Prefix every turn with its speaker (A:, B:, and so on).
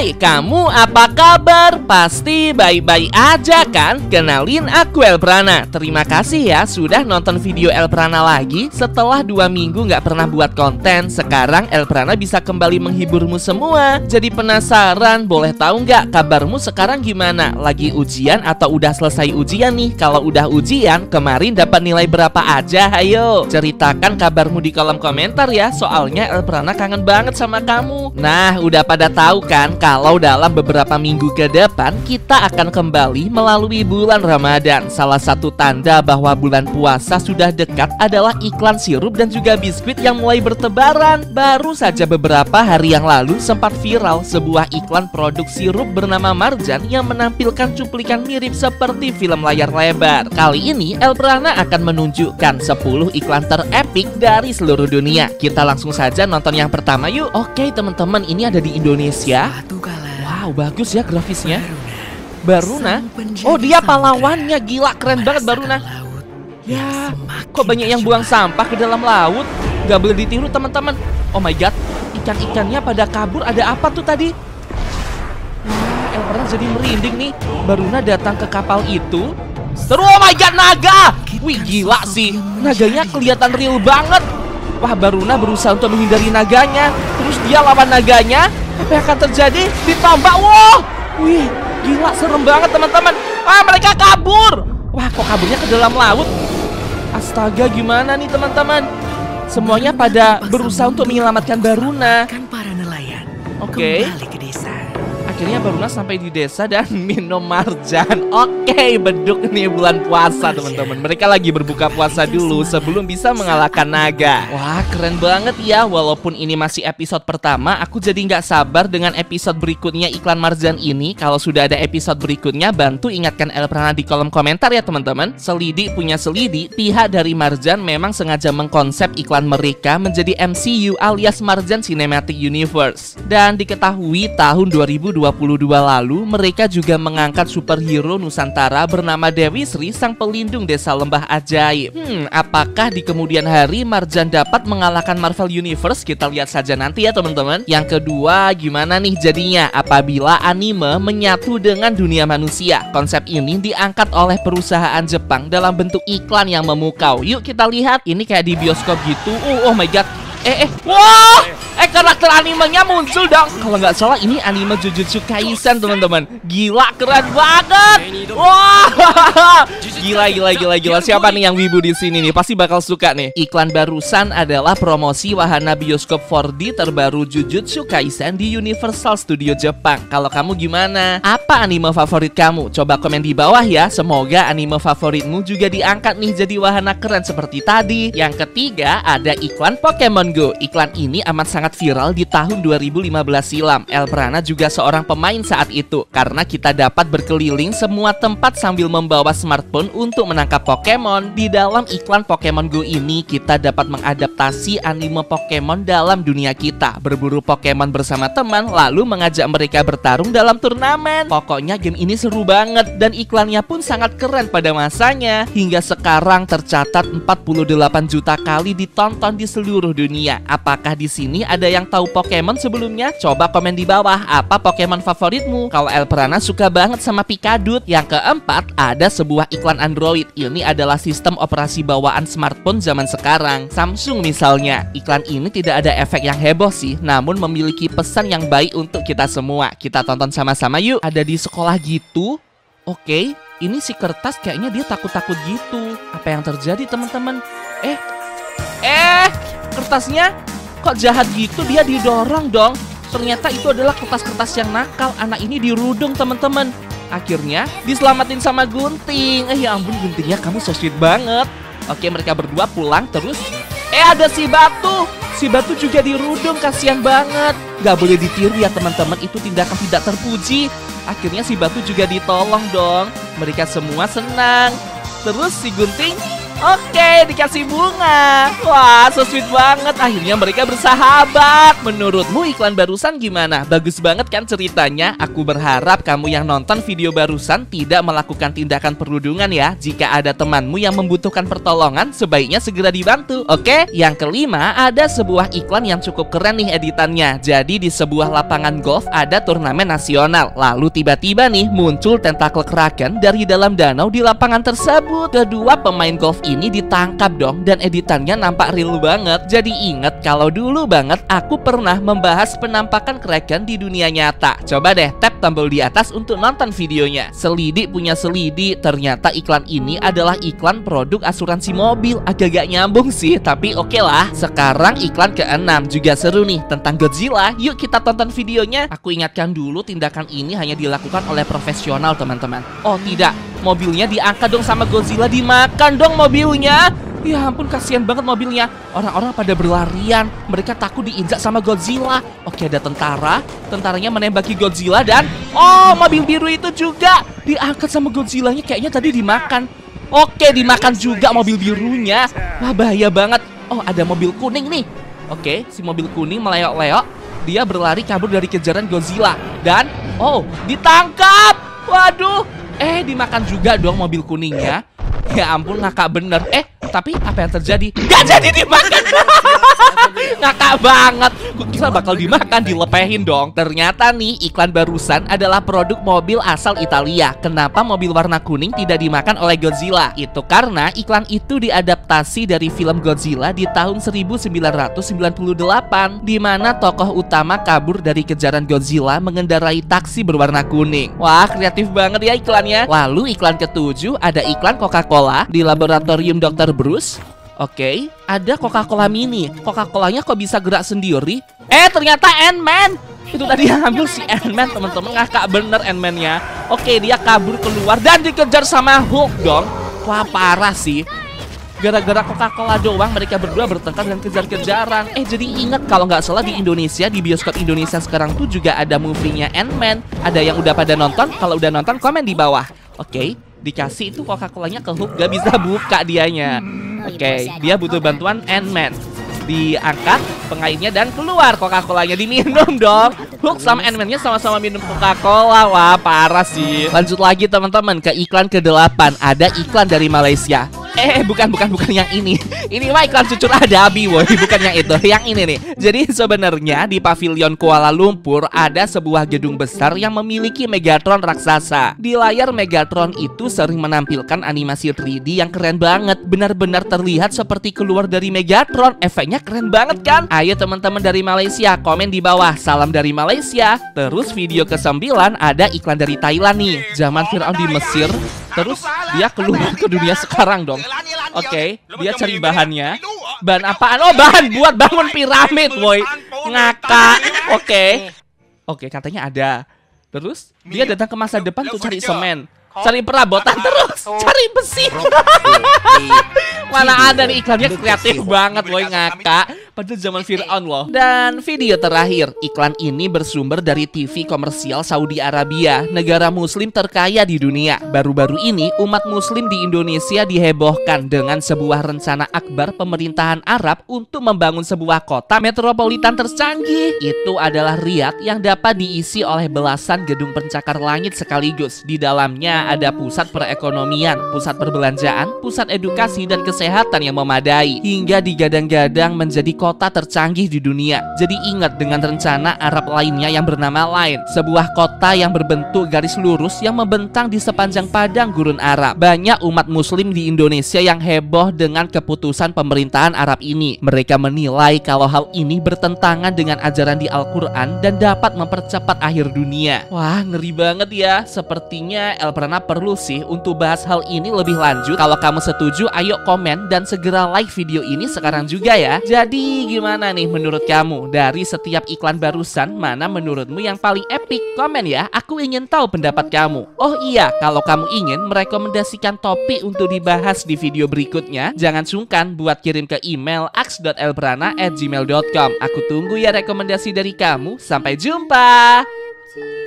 A: Hai, kamu apa kabar? Pasti baik-baik aja kan? Kenalin aku Elprana. Terima kasih ya sudah nonton video Elprana lagi. Setelah 2 minggu nggak pernah buat konten, sekarang Elprana bisa kembali menghiburmu semua. Jadi penasaran, boleh tahu nggak kabarmu sekarang gimana? Lagi ujian atau udah selesai ujian nih? Kalau udah ujian, kemarin dapat nilai berapa aja? Ayo, ceritakan kabarmu di kolom komentar ya. Soalnya Elprana kangen banget sama kamu. Nah, udah pada tahu kan kalau dalam beberapa minggu ke depan kita akan kembali melalui bulan Ramadan. Salah satu tanda bahwa bulan puasa sudah dekat adalah iklan sirup dan juga biskuit yang mulai bertebaran. Baru saja beberapa hari yang lalu sempat viral sebuah iklan produk sirup bernama Marjan yang menampilkan cuplikan mirip seperti film layar lebar. Kali ini Elprana akan menunjukkan 10 iklan terepik dari seluruh dunia. Kita langsung saja nonton yang pertama yuk. Oke teman-teman, ini ada di Indonesia. Wow, bagus ya grafisnya. Baruna. Oh, dia pahlawannya. Gila, keren banget Baruna. Ya, kok banyak yang buang sampah ke dalam laut. Gak boleh ditiru teman-teman. Oh my god, ikan-ikannya pada kabur. Ada apa tuh tadi? Wah, Elprana jadi merinding nih. Baruna datang ke kapal itu. Terus, oh my god, naga. Wih, gila sih. Naganya kelihatan real banget. Wah, Baruna berusaha untuk menghindari naganya. Terus dia lawan naganya. Apa yang akan terjadi? Ditombak. Wow. Wih, gila, serem banget teman-teman. Ah, mereka kabur. Wah, kok kaburnya ke dalam laut? Astaga, gimana nih teman-teman? Semuanya pada berusaha untuk menyelamatkan Baruna. Oke. Akhirnya Baruna sampai di desa dan minum marjan. Oke, beduk nih bulan puasa teman-teman. Mereka lagi berbuka puasa dulu sebelum bisa mengalahkan naga. Wah, keren banget ya. Walaupun ini masih episode pertama, aku jadi nggak sabar dengan episode berikutnya iklan marjan ini. Kalau sudah ada episode berikutnya, bantu ingatkan Elprana di kolom komentar ya teman-teman. Selidi punya selidi, pihak dari Marjan memang sengaja mengkonsep iklan mereka menjadi MCU alias Marjan Cinematic Universe. Dan diketahui tahun 2022 lalu, mereka juga mengangkat superhero Nusantara bernama Dewi Sri, sang pelindung desa lembah ajaib. Apakah di kemudian hari Marjan dapat mengalahkan Marvel Universe? Kita lihat saja nanti ya teman-teman. Yang kedua, gimana nih jadinya apabila anime menyatu dengan dunia manusia? Konsep ini diangkat oleh perusahaan Jepang dalam bentuk iklan yang memukau. Yuk kita lihat, ini kayak di bioskop gitu. Oh my god. Wah! Karakter animenya muncul dong. Kalau nggak salah ini anime Jujutsu Kaisen teman-teman. Gila, keren banget. Wah! Gila. Siapa nih yang wibu di sini nih? Pasti bakal suka nih. Iklan barusan adalah promosi wahana bioskop 4D terbaru Jujutsu Kaisen di Universal Studio Jepang. Kalau kamu gimana? Apa anime favorit kamu? Coba komen di bawah ya. Semoga anime favoritmu juga diangkat nih jadi wahana keren seperti tadi. Yang ketiga ada iklan Pokemon Go. Iklan ini amat sangat viral di tahun 2015 silam. Elprana juga seorang pemain saat itu karena kita dapat berkeliling semua tempat sambil membawa smartphone untuk menangkap Pokemon. Di dalam iklan Pokemon Go ini kita dapat mengadaptasi anime Pokemon dalam dunia kita, berburu Pokemon bersama teman lalu mengajak mereka bertarung dalam turnamen. Pokoknya game ini seru banget dan iklannya pun sangat keren pada masanya. Hingga sekarang tercatat 48 juta kali ditonton di seluruh dunia. Apakah di sini ada yang tahu Pokemon sebelumnya? Coba komen di bawah, apa Pokemon favoritmu? Kalau Elprana suka banget sama Pikadut. Yang keempat, ada sebuah iklan Android. Ini adalah sistem operasi bawaan smartphone zaman sekarang, Samsung misalnya. Iklan ini tidak ada efek yang heboh sih, namun memiliki pesan yang baik untuk kita semua. Kita tonton sama-sama yuk. Ada di sekolah gitu. Oke, ini si kertas kayaknya dia takut-takut gitu. Apa yang terjadi teman-teman? Kertasnya kok jahat gitu, dia didorong dong. Ternyata itu adalah kertas-kertas yang nakal. Anak ini dirudung teman-teman. Akhirnya diselamatin sama Gunting. Ya ampun Guntingnya, kamu so sweet banget. Oke, mereka berdua pulang terus. Ada si Batu. Si Batu juga dirudung, kasihan banget. Gak boleh ditiru ya teman-teman, itu tindakan tidak terpuji. Akhirnya si Batu juga ditolong dong. Mereka semua senang. Terus si Gunting Oke, dikasih bunga. Wah, so sweet banget. Akhirnya mereka bersahabat. Menurutmu iklan barusan gimana? Bagus banget kan ceritanya? Aku berharap kamu yang nonton video barusan tidak melakukan tindakan perundungan ya. Jika ada temanmu yang membutuhkan pertolongan, sebaiknya segera dibantu. Oke, yang kelima, ada sebuah iklan yang cukup keren nih editannya. Jadi di sebuah lapangan golf ada turnamen nasional. Lalu tiba-tiba nih muncul tentakel kraken dari dalam danau di lapangan tersebut. Kedua pemain golf ini ditangkap dong, dan editannya nampak real banget. Jadi inget kalau dulu banget aku pernah membahas penampakan kraken di dunia nyata. Coba deh tap tombol di atas untuk nonton videonya. Selidik punya selidik, ternyata iklan ini adalah iklan produk asuransi mobil. Agak-agak nyambung sih, tapi oke lah. Sekarang iklan ke-6 juga seru nih, tentang Godzilla. Yuk kita tonton videonya. Aku ingatkan dulu, tindakan ini hanya dilakukan oleh profesional teman-teman. Oh tidak, mobilnya diangkat dong sama Godzilla, dimakan dong mobilnya. Ya ampun, kasihan banget mobilnya. Orang-orang pada berlarian, mereka takut diinjak sama Godzilla. Oke, ada tentara. Tentaranya menembaki Godzilla dan mobil biru itu juga diangkat sama Godzillanya, kayaknya tadi dimakan. Oke, dimakan juga mobil birunya. Wah, bahaya banget. Oh, ada mobil kuning nih. Oke, si mobil kuning meleok-leok. Dia berlari kabur dari kejaran Godzilla. Dan, ditangkap. Waduh, dimakan juga dong mobil kuningnya. Ya ampun, ngakak bener. Tapi apa yang terjadi? Gak jadi dimakan. Ngakak banget. Gue kira bakal dimakan, dilepehin dong. Ternyata nih iklan barusan adalah produk mobil asal Italia. Kenapa mobil warna kuning tidak dimakan oleh Godzilla? Itu karena iklan itu diadaptasi dari film Godzilla di tahun 1998, di mana tokoh utama kabur dari kejaran Godzilla mengendarai taksi berwarna kuning. Wah, kreatif banget ya iklannya. Lalu iklan ke-7 ada iklan Coca-Cola di laboratorium Dr. Bruce. Oke, ada Coca-Cola mini. Coca-Colanya kok bisa gerak sendiri? Ternyata Ant-Man. Itu tadi yang ambil si Ant-Man, teman-teman. Ngakak bener Ant-Man-nya. Oke, dia kabur keluar dan dikejar sama Hulk dong. Wah, parah sih. Gara-gara Coca-Cola doang mereka berdua bertengkar dan kejar-kejaran. Jadi ingat, kalau nggak salah di Indonesia, di bioskop Indonesia sekarang tuh juga ada movie-nya Ant-Man. Ada yang udah pada nonton? Kalau udah nonton, komen di bawah. Oke, dikasih itu Coca-Colanya ke Hulk, gak bisa buka dianya. Oke, dia butuh bantuan Ant-Man. Diangkat pengairnya dan keluar Coca-Colanya, diminum dong. Hulk sama Ant-Man-nya sama-sama minum Coca-Cola. Wah, parah sih. Lanjut lagi teman-teman ke iklan ke-8. Ada iklan dari Malaysia. Bukan yang ini. Ini mah iklan cucur adabi, woy. Bukan yang itu, yang ini nih. Jadi sebenarnya di pavilion Kuala Lumpur ada sebuah gedung besar yang memiliki Megatron raksasa. Di layar Megatron itu sering menampilkan animasi 3D yang keren banget. Benar-benar terlihat seperti keluar dari Megatron. Efeknya keren banget kan? Ayo teman-teman dari Malaysia, komen di bawah. Salam dari Malaysia. Terus video ke-9 ada iklan dari Thailand nih. Zaman Firaun di Mesir. Terus dia keluar ke dunia sekarang dong. Oke, dia cari bahannya. Bahan apaan? Bahan buat bangun piramid, boy. Ngakak. Oke, katanya ada. Terus dia datang ke masa depan tuh cari semen, cari perabotan, terus cari besi. Mana ada nih, iklannya kreatif banget, boy. Ngakak. Pada zaman Firaun loh. Dan video terakhir, iklan ini bersumber dari TV komersial Saudi Arabia, negara muslim terkaya di dunia. Baru-baru ini umat muslim di Indonesia dihebohkan dengan sebuah rencana akbar pemerintahan Arab untuk membangun sebuah kota metropolitan tercanggih. Itu adalah Riyadh yang dapat diisi oleh belasan gedung pencakar langit sekaligus. Di dalamnya ada pusat perekonomian, pusat perbelanjaan, pusat edukasi dan kesehatan yang memadai, hingga digadang-gadang menjadi kota tercanggih di dunia. Jadi ingat dengan rencana Arab lainnya yang bernama lain, sebuah kota yang berbentuk garis lurus yang membentang di sepanjang padang gurun Arab. Banyak umat muslim di Indonesia yang heboh dengan keputusan pemerintahan Arab ini. Mereka menilai kalau hal ini bertentangan dengan ajaran di Al-Quran dan dapat mempercepat akhir dunia. Wah, ngeri banget ya. Sepertinya Elprana perlu sih untuk bahas hal ini lebih lanjut. Kalau kamu setuju, ayo komen dan segera like video ini sekarang juga ya. Jadi gimana nih menurut kamu? Dari setiap iklan barusan, mana menurutmu yang paling epic? Komen ya, aku ingin tahu pendapat kamu. Oh iya, kalau kamu ingin merekomendasikan topik untuk dibahas di video berikutnya, jangan sungkan buat kirim ke email aks.elprana@gmail.com. Aku tunggu ya rekomendasi dari kamu. Sampai jumpa.